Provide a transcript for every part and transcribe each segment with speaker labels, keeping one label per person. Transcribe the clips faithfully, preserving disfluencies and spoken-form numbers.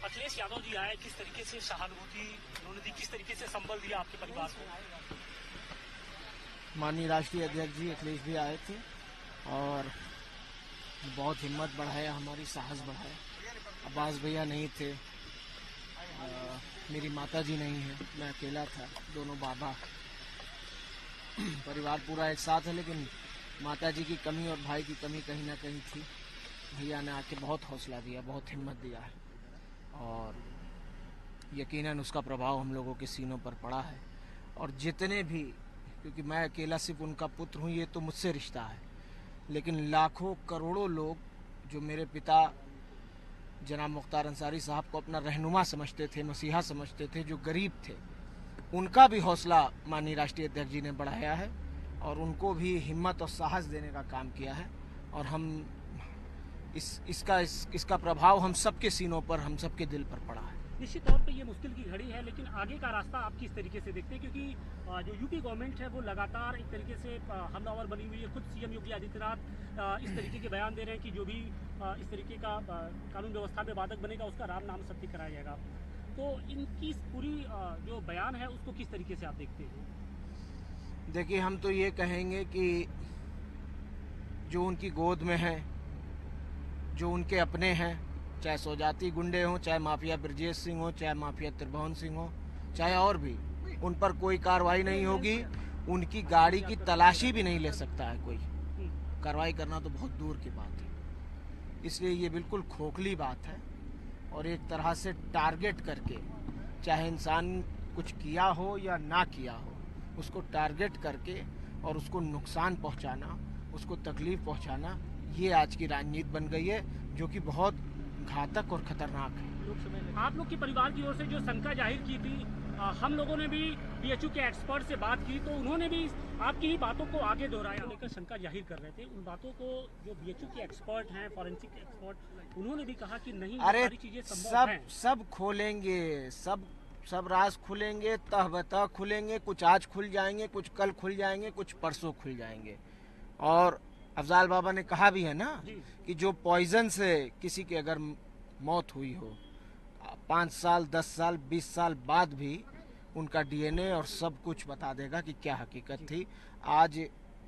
Speaker 1: अखिलेश यादव जी आए, किस तरीके से सहानुभूति उन्होंने दी, किस तरीके से संबल दिया आपके परिवार को?
Speaker 2: माननीय राष्ट्रीय अध्यक्ष जी अखिलेश भी आए थे और बहुत हिम्मत बढ़ाया, हमारी साहस बढ़ाया। अब्बास भैया नहीं थे, आ, मेरी माता जी नहीं है, मैं अकेला था, दोनों बाबा, परिवार पूरा एक साथ है, लेकिन माता जी की कमी और भाई की कमी कहीं ना कहीं थी। भैया ने आके बहुत हौसला दिया, बहुत हिम्मत दिया है और यकीनन उसका प्रभाव हम लोगों के सीनों पर पड़ा है। और जितने भी, क्योंकि मैं अकेला सिर्फ उनका पुत्र हूँ, ये तो मुझसे रिश्ता है, लेकिन लाखों करोड़ों लोग जो मेरे पिता जनाब मुख्तार अंसारी साहब को अपना रहनुमा समझते थे, मसीहा समझते थे, जो गरीब थे, उनका भी हौसला माननीय राष्ट्रीय अध्यक्ष जी ने बढ़ाया है और उनको भी हिम्मत और साहस देने का काम किया है। और हम इस इसका इस, इसका प्रभाव हम सबके सीनों पर, हम सबके दिल पर पड़ा है।
Speaker 1: निश्चित तौर पे ये मुश्किल की घड़ी है, लेकिन आगे का रास्ता आप किस तरीके से देखते हैं? क्योंकि जो यूपी गवर्नमेंट है वो लगातार एक तरीके से हमलावर बनी हुई है। खुद सीएम योगी आदित्यनाथ इस तरीके के बयान दे रहे हैं कि जो भी इस तरीके का कानून व्यवस्था में बाधक बनेगा उसका राम नाम सत्य कराया जाएगा। तो इनकी पूरी जो बयान है उसको किस तरीके से आप देखते हैं?
Speaker 2: देखिए, हम तो ये कहेंगे कि जो उनकी गोद में है, जो उनके अपने हैं, चाहे सौजाती गुंडे हों, चाहे माफिया ब्रजेश सिंह हो, चाहे माफिया त्रिभुवन सिंह हो, चाहे और भी, उन पर कोई कार्रवाई नहीं होगी। उनकी गाड़ी की तलाशी भी नहीं ले सकता है कोई। कार्रवाई करना तो बहुत दूर की बात है। इसलिए ये बिल्कुल खोखली बात है और एक तरह से टारगेट करके, चाहे इंसान कुछ किया हो या ना किया हो, उसको टारगेट करके और उसको नुकसान पहुंचाना, उसको तकलीफ पहुंचाना, ये आज की राजनीति बन गई है, जो कि बहुत घातक और खतरनाक है।
Speaker 1: आप लोग के परिवार की ओर से जो शंका जाहिर की थी, आ, हम लोगों ने भी बीएचयू के एक्सपर्ट से बात की, तो उन्होंने भी आपकी ही बातों को आगे दोहराया, लेकर शंका जाहिर कर रहे थे। उन बातों को जो बीएचयू के एक्सपर्ट हैं, फॉरेंसिक एक्सपर्ट, उन्होंने भी कहा कि नहीं,
Speaker 2: अरे
Speaker 1: सारी चीजें संभव
Speaker 2: सब
Speaker 1: हैं।
Speaker 2: सब खोलेंगे, सब सब राज खुलेंगे, तह बतह खुलेंगे, कुछ आज खुल जाएंगे, कुछ कल खुल जाएंगे, कुछ परसों खुल जाएंगे। और अफजाल बाबा ने कहा भी है ना कि जो पॉइजन से किसी की अगर मौत हुई हो, पाँच साल, दस साल, बीस साल बाद भी उनका डीएनए और सब कुछ बता देगा कि क्या हकीकत थी। आज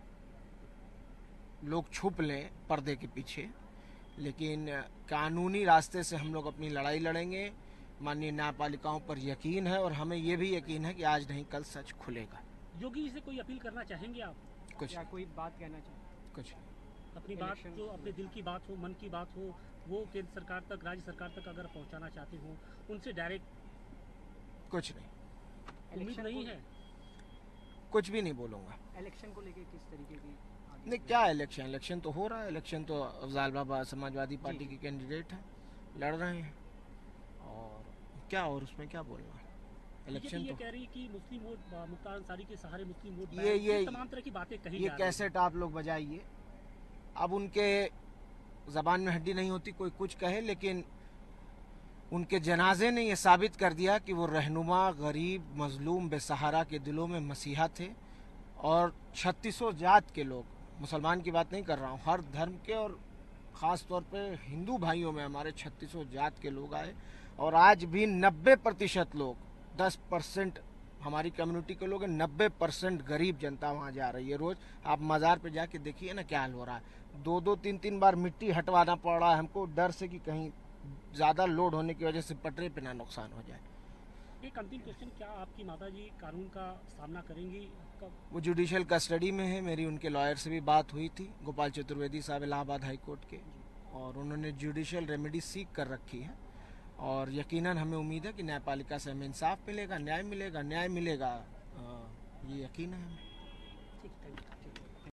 Speaker 2: लोग छुप लें पर्दे के पीछे, लेकिन कानूनी रास्ते से हम लोग अपनी लड़ाई लड़ेंगे। माननीय न्यायपालिकाओं पर यकीन है और हमें ये भी यकीन है कि आज नहीं कल सच खुलेगा।
Speaker 1: योगी जी से कोई अपील करना चाहेंगे आप?
Speaker 2: कुछ
Speaker 1: या कोई बात कहना चाहेंगे?
Speaker 2: कुछ
Speaker 1: अपनी बात, जो अपने दिल की बात हो, मन की बात हो, वो केंद्र सरकार तक, राज्य सरकार तक अगर पहुंचाना चाहते हो, उनसे डायरेक्ट?
Speaker 2: कुछ नहीं,
Speaker 1: उम्मीद नहीं है?
Speaker 2: कुछ भी नहीं बोलूँगा।
Speaker 1: इलेक्शन को लेके किस तरीके की?
Speaker 2: नहीं, क्या इलेक्शन? इलेक्शन तो हो रहा है। इलेक्शन तो अफजाल बाबा समाजवादी पार्टी के कैंडिडेट हैं, लड़ रहे हैं, और क्या, और उसमें क्या बोलना। इलेक्शन
Speaker 1: ये
Speaker 2: तो
Speaker 1: कह रही कि मुस्लिम वोट, मुख्तार अंसारी के सहारे मुस्लिम वोट,
Speaker 2: ये ये
Speaker 1: तमाम तरह की बातें कही
Speaker 2: ये कैसेट आप लोग बजाइए। अब उनके जबान में हड्डी नहीं होती, कोई कुछ कहे, लेकिन उनके जनाजे ने ये साबित कर दिया कि वो रहनुमा, गरीब, मजलूम, बेसहारा के दिलों में मसीहा थे। और छत्तीसों जात के लोग, मुसलमान की बात नहीं कर रहा हूँ, हर धर्म के, और ख़ास तौर पे हिंदू भाइयों में हमारे छत्तीसों जात के लोग आए। और आज भी नब्बे प्रतिशत लोग, दस परसेंट हमारी कम्युनिटी के लोग हैं, नब्बे परसेंट गरीब जनता वहाँ जा रही है रोज़। आप मज़ार पे जाके देखिए ना क्या हाल हो रहा है। दो दो तीन तीन बार मिट्टी हटवाना पड़ रहा है हमको, डर से कि कहीं ज़्यादा लोड होने की वजह से पटरे पे ना नुकसान हो जाए।
Speaker 1: एक अंतिम क्वेश्चन, क्या आपकी माता जी कानून का सामना करेंगी? कब?
Speaker 2: वो जुडिशियल कस्टडी में है। मेरी उनके लॉयर से भी बात हुई थी, गोपाल चतुर्वेदी साहब इलाहाबाद हाई कोर्ट के, और उन्होंने जुडिशियल रेमेडी सीख कर रखी है। और यकीनन हमें उम्मीद है कि न्यायपालिका से हमें इंसाफ मिलेगा, न्याय मिलेगा, न्याय मिलेगा, ये यकीन है हमें।
Speaker 1: ठीक, थैंक यू।